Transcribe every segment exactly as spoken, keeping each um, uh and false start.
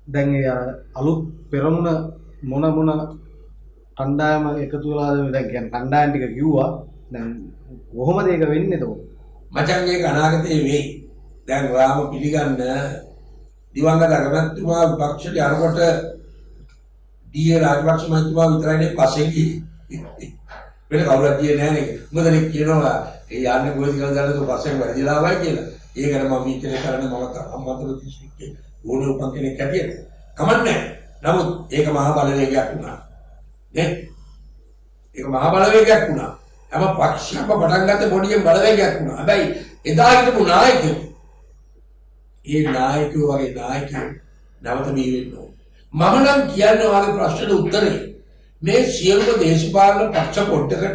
දැන් ඒ අලුත් පෙරමුණ මොන මොන කණ්ඩායම එකතු වෙලාද දැන් කියන්නේ කණ්ඩායම් ටික කිව්වා. දැන් කොහොමද ඒක වෙන්නේ එතකොට? මචං ඒක අනාගතයේ වෙයි. දැන් ඔයාම පිළිගන්න දිවංගත අගමැතිතුමා විපක්ෂයට යනකොට ඩී.ඒ. රාජපක්ෂ මහත්මයා විතරයිනේ පස්සේ ගියේ. වෙන කවුරුත් ගියේ නැහැ නේද? මොකද නේ කියනවා ඒ යන්නේ කොහෙද කියලා දැනලා තෝ පස්සේ වැඩිලා වයි කියලා. ඒකට මම මීටරේ කරන්නේ මම අම්මතර දිස්ත්‍රික්කේ ඕනේ උපන් කෙනෙක් හැටියට. කමන්නේ. නමුත් ඒක මහා බලවේගයක් වුණා. නේ? ඒක මහා බලවේගයක් වුණා. හැම පක්ෂයක්ම පටන් ගත්ත පොඩියෙන් බලවේගයක් වුණා. හැබැයි එදා හිටපු නායකයෝ ඒ නායකයෝ වගේ නායකයෝ නැවත මේ වෙන්න ඕනේ. මම නම් කියන්නේ ඔයාගේ ප්‍රශ්නෙට උත්තරේ මේ සියලුම දේශපාලන පක්ෂ පොඩ්ඩකට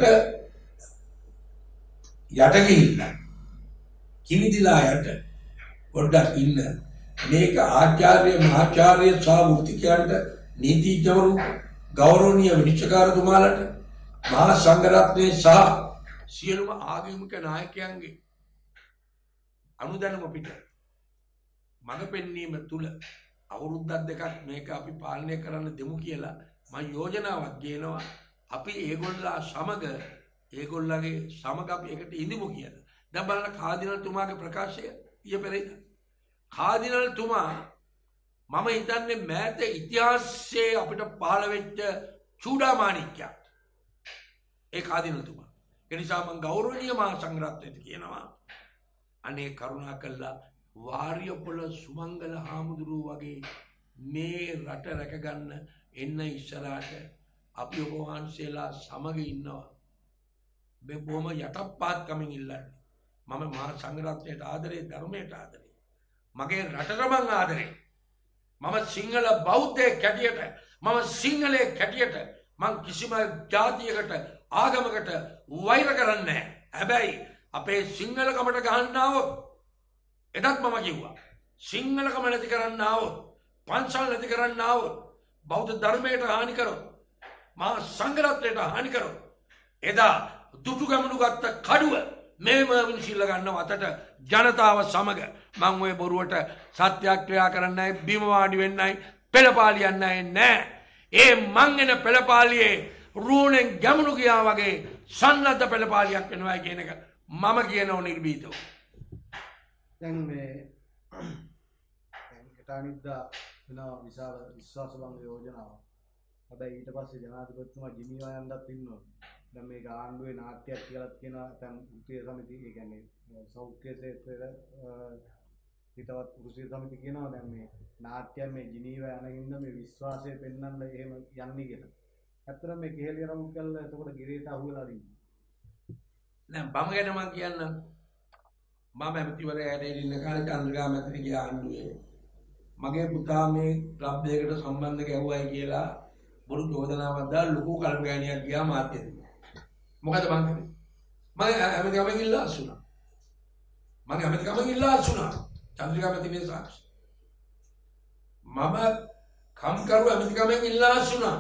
යට ගිහිල්ලා කිවිදිලා යට පොඩ්ඩක් ඉන්න මේක ආචාර්ය මහාචාර්ය සහ වෘත්තිකයන්ට නීතිඥවරු ගෞරවනීය විනිශ්චයකාරතුමාලට මහා සංඝරත්නයේ සහ සියලුම ආගමික නායකයන්ගේ අනුදැනුම පිට මඟ පෙන්වීම තුල අවුරුද්දක් දෙකක් මේක අපි පාලනය කරන්න දෙමු කියලා මම යෝජනාවක් ගේනවා. අපි ඒගොල්ලෝ සමග ඒගොල්ලගේ සමග අපි එකට ඉඳිමු කියලා. දැන් බලන්න කාදිනල් තුමාගේ ප්‍රකාශය ඊයේ පෙරේද. කාදිනල් තුමා මම හිතන්නේ මෑත ඉතිහාසයේ අපිට පහළ වෙච්ච චූඩාමාණික්කයක්. ඒ කාදිනල් තුමා. ඒ නිසා මම ගෞරවනීය මහා සංඝරත්නයට කියනවා අනේ කරුණා කළා වාරියපොළ සුමංගල හාමුදුරුවෝ වගේ මේ රට රැකගන්න එන්න ඉස්සරහට අපි ඔබ වහන්සේලා සමග ඉන්නවා. මේ බොහොම යටප්පාත්කමින් ඉල්ලන්නේ. මම මහා සංඝරත්නයට ආදරේ ධර්මයට ආදරේ. මගේ රටට මං ආදරේ. මම සිංහල බෞද්ධයෙක් හැටියට මම සිංහලයෙක් හැටියට මං කිසිම ජාතියකට ආගමකට වෛර කරන්නේ නැහැ. හැබැයි අපේ සිංහලකමට ගහන්න આવොත් එදත් මම කිව්වා සිංහලකම නැති කරන්න આવොත් පන්සල් නැති කරන්න આવොත් බෞද්ධ ධර්මයට හානි කරොත් මහා සංඝරත්නයට හානි කරොත් එදා දුටු ගමනු ගත්ත කඩුව මේම විශ්ිල්ල ගන්නව අතට ජනතාව සමග මං ඔය බොරුවට සත්‍යක්‍රියා කරන්නයි බිම වාඩි වෙන්නයි පෙළපාලියන්නයි නෑ. ඒ මං එන පෙළපාලියේ රුණෙන් ගැමුණු ගියා වගේ සන්නද්ධ පෙළපාලියක් වෙනවා කියන එක මම කියනෝ නිර්භීතව. දැන් මේ කටානිද්දා වෙන විශාල විශ්වාස භංග යෝජනාවක්. හැබැයි ඊට පස්සේ ජනාධිපතිතුමා ජිනීවා යන්නත් ඉන්නවා. දැන් මේක ආණ්ඩුවේ නාට්‍යයක් කියලා කියනවා. දැන් උත්තේ සමිතිය ඒ කියන්නේ සෞඛ්‍ය ක්ෂේත්‍රයේ හිතවත් කුරුසිය සමිතිය කියනවා දැන් මේ නාට්‍යය මේ ජිනීවා යන හින්දා මේ විශ්වාසය පෙන්වන්න එහෙම යන්නේ කියලා. ඇත්තටම මේ කෙහෙලිය රමුක් කළා එතකොට ගිරේට අහුවෙලා ඉන්නේ. දැන් බම ගැන මම කියන්නම්. මම ඇමතිවරයා හැටියට ඉන්න කාලේ චන්ද්‍රිකා මැතිණි ගියා ආණ්ඩුවේ. මගේ පුතා මේ ක්ලබ් එකකට සම්බන්ධ ගැව්වයි කියලා බොරු චෝදනාවක් දාලා ලොකු කල්පගෑනියක් ගියා මාත්‍යද. මොකද මං කරේ? මම ඇමතිකමෙන් ඉල්ලා අසුණා. මම ඇමතිකමෙන් ඉල්ලා අසුණා. චන්ද්‍රිකා මැතිණියේ සාක්ෂි. මම කම්කරු ඇමතිකමෙන් ඉල්ලා අසුණා.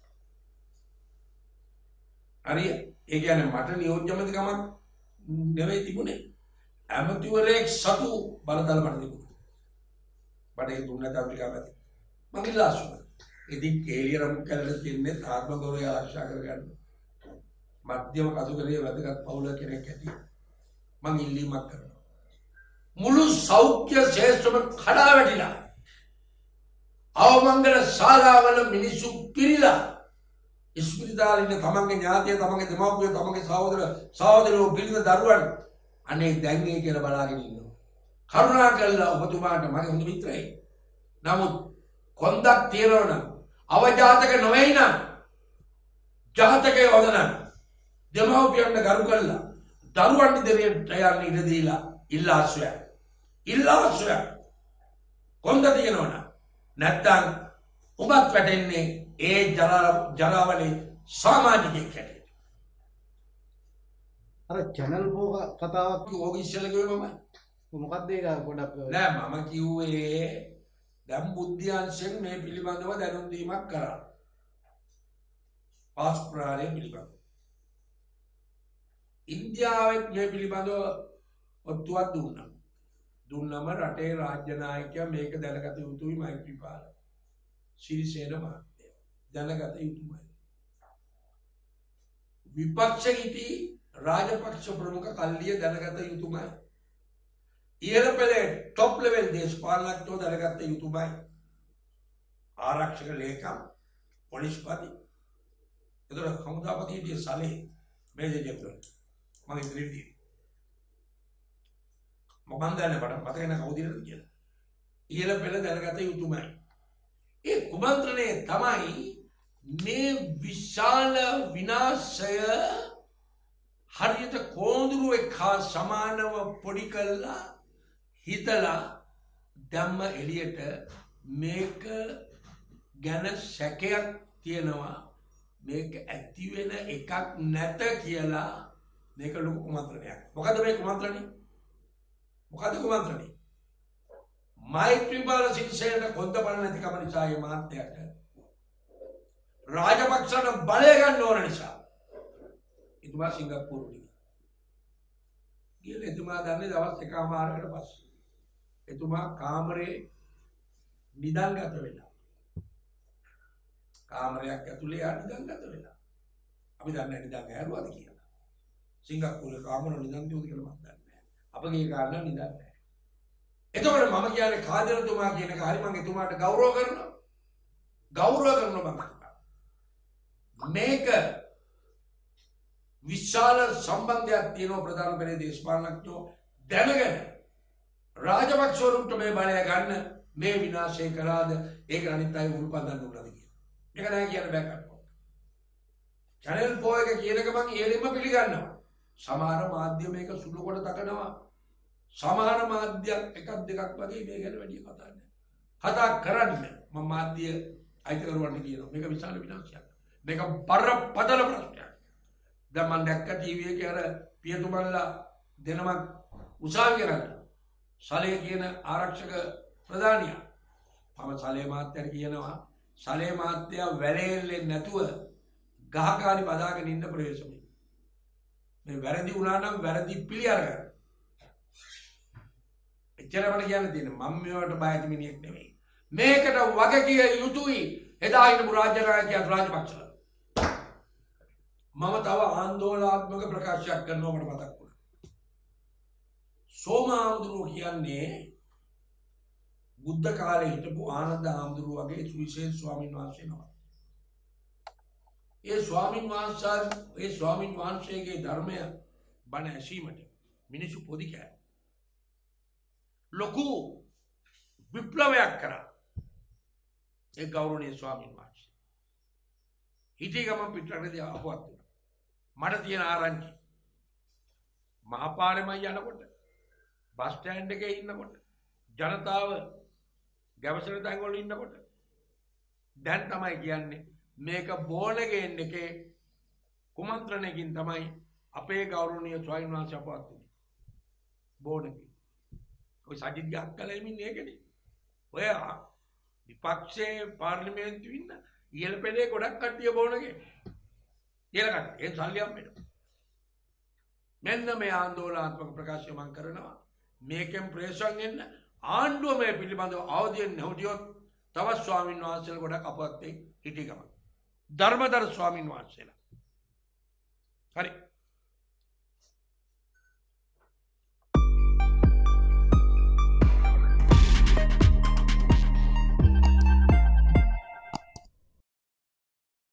හරිය. ඒ කියන්නේ මට නියෝජ්‍ය ඇමතිකමක් නෙවෙයි තිබුණේ. ඇමතිවරයෙක් සතු බලතල මට තිබුණා. මට ඒ දුන්න චන්ද්‍රිකා මැතිණිය. මම ඉල්ලා අසුණා. ඉතින් කේලිය රමුක් කැලේ තියන්නේ ආත්ම ගෞරවය ආරක්ෂා කරගන්න. මධ්‍යම කසුකරයේ වැදගත් පවුල කෙනෙක් ඇටියෙ මං ඉල්ලීමක් කරනවා. මුළු සෞඛ්‍ය ශාස්ත්‍රම කඩා වැටිලා අවමංගල ශාලාවල මිනිස්සු පිළිලා ඉස්පිරිතාලේ ඉන්න තමන්ගේ ඥාතිය තමන්ගේ දෙමව්පියෝ තමන්ගේ සහෝදර සහෝදරයෝ පිළිඳ දරුවන් අනේ දැන් ඒ කියලා බලාගෙන ඉන්නවා. කරුණාකරලා ඔබතුමාට මගේ හොඳ මිත්‍රයෙක්. නමුත් කොන්දක් තියනවනම් අවජාතක නොවේයි නම් ජාතකයේ වදනම් දෙමව්පියන්ට ගරු කළා දරුවන් ඉදිරියට යන්න ඉඩ දීලා ඉල්ලාස්වැ ඉල්ලාස්වැ කොන්ද තියනවනම් නැත්තම් ඔබත් වැටෙන්නේ ඒ ජරාවලේ සමාජිකයෙක් හැටියට. අර channel පොක කතාවක් ඕක ඉස්සෙල්ලා කිව්වේ මම. මොකක්ද ඒක පොඩක් නෑ මම කිව්වේ දැන් බුද්ධ්‍යංශයෙන් මේ පිළිබඳව දැනුම් දීමක් කරා. පාස් ප්‍රාණය පිළිබඳව. ඉන්දියාවෙත් මේ පිළිබඳව ඔත්තුවක් දුන්නා. දුන්නම රටේ රාජ්‍ය නායකයා මේක දැනගත යුතුයි මෛත්‍රීපාල. සිරිසේන මහත්තයා දැනගත යුතුමයි. විපක්ෂ හිටි රාජපක්ෂ ප්‍රමුඛ කල්ලිය දැනගත යුතුමයි. ඉහළ පෙළේ টොප් ලෙවල් දේශපාලනඥයෝ දැනගත යුතුමයි. ආරක්ෂක ලේකම් පොලිස්පති එතකොට හමුදාපති හිටිය සලේ මේජර් ජෙනරල් මම ඉදිරියේදී මම දන්නේ බඩ මතක නැහැ කවුද කියලා. ඉහළ පෙළ දැනගත යුතුමයි. ඒ කුමන්ත්‍රණය තමයි මේ විශාල විනාශය හරියට කෝඳුරුවෙක් හා සමානව පොඩි කළා හිතලා ධම්ම එළියට මේක ගැන සැකයක් තියෙනවා මේක ඇති වෙන එකක් නැත කියලා මේක ලොකු කුමන්ත්‍රණයක්. මොකද මේ කුමන්ත්‍රණය? මොකද කුමන්ත්‍රණය? මෛත්‍රීපාල සිරිසේනට කොන්ද බලන නැතිකම නිසා මේ මහත්තයාට රාජපක්ෂන බලය ගන්න ඕන නිසා එතුමා සිංගප්පූරුවට ගියා. ගිහලා එතුමා දන්නේ දවස් එකමාරකට පස්සේ එතුමා කාමරේ නිදන්ගත වෙලා. කාමරයක් ඇතුලේ ආ නිදන්ගත වෙලා. අපි දන්නේ නිදන් ඇරුවාද කියලා. සිංගප්පූරුවේ කාමර නිදන් දියුද කියලා මම දන්නේ නැහැ. අපගේ කාරණා නිදන් නැහැ. එතකොට මම කියන්නේ කාදරතුමා කියන එක හරි මම එතුමාට ගෞරව කරනවා. ගෞරව කරනවා මම. මේක විශාල සම්බන්ධයක් තියෙනවා ප්‍රධාන පෙරේ දේශපාලනඥයෝ දැනගෙන රාජපක්ෂවරුන්ට මේ බලය ගන්න මේ විනාශය කළාද ඒක අනිත් අය උල්පන්දන්න උනද කියලා. මේක නෑ කියන්න බෑ කවුරුත්. channel four එක කියන එක මම ඉහෙලින්ම පිළිගන්නවා. සමහර මාධ්‍ය මේක සුළු කොට තකනවා. සමහර මාධ්‍යයක් එකක් දෙකක් වගේ මේ ගැන වැඩි කතා නැහැ. කතා කරන්න මම මාධ්‍ය අයිතිකරුවන්ට කියනවා මේක විශාල විනාශයක්. මේක බරපතල ප්‍රශ්නයක්. දැන් මම දැක්ක ටීවී එකේ අර පියතුමන්ලා දෙනමක් උසාවි කරන්න. සලේ කියන ආරක්ෂක ප්‍රධානියා. මම සලේ මහත්තයාට කියනවා සලේ මහත්තයා වැලෙන්නේ නැතුව ගහකාරි බදාගෙන ඉන්න ප්‍රවේශමයි. මේ වැරදි වුණා නම් වැරදි පිළි අරගන්න. එච්චරමද කියන්න තියෙන්නේ. මම මේවට බය ඇති මිනිහෙක් නෙමෙයි. මේකට වග කිය යුතුයි එදා හිටපු රාජ්‍ය නායකයා රාජපක්ෂලා. මම තව ආందోලනාත්මක ප්‍රකාශයක් කරනවා මට මතක් වුණා. සෝමාවුදුරු කියන්නේ බුද්ධ කාලේ හිටපු ආනන්ද ආමඳුරු වගේ සුවිශේෂ ස්වාමීන් වහන්සේ නමක්. ඒ ස්වාමීන් වහන්සේ ඒ ස්වාමීන් වහන්සේගේ ධර්මය බණ ඇසීමට මිනිසු පොදි කෑ. ලොකු විප්ලවයක් කරා. ඒ ගෞරවනීය ස්වාමීන් වහන්සේ. හිතේ ගමන් පිටරටදී අපවත් වුණා. මට තියෙන ආරංචි මහපාරෙම යනකොට බස් ස්ටෑන්ඩ් එකේ ඉන්නකොට ජනතාව ගැවසෙන තැන් වල ඉන්නකොට දැන් තමයි කියන්නේ මේක බෝලගෙන් එකේ කුමන්ත්‍රණයකින් තමයි අපේ ගෞරවනීය ස්වාමීන් වහන්සේ අපවත් වුණේ. බෝලගෙන් ඔය සජිත් ගහකලා ඉන්නේ ඒකනේ. ඔය විපක්ෂයේ පාර්ලිමේන්තුවේ ඉන්න ඉහළ පෙළේ ගොඩක් කට්ටිය බෝනගේ. ඉහළ කට්ටිය ඒ සල්ලියක් මෙන්න. මෙන්න මේ ආందోලනාත්මක ප්‍රකාශය මම කරනවා. මේකෙන් ප්‍රේසන් එන්න ආණ්ඩුව මේ පිළිබඳව අවදියෙන් නැවතියොත් තවත් ස්වාමීන් වහන්සේලා ගොඩක් අපවත් වෙයි හිටි ගමන්. ධර්මදර ස්වාමීන් වහන්සේලා. හරි.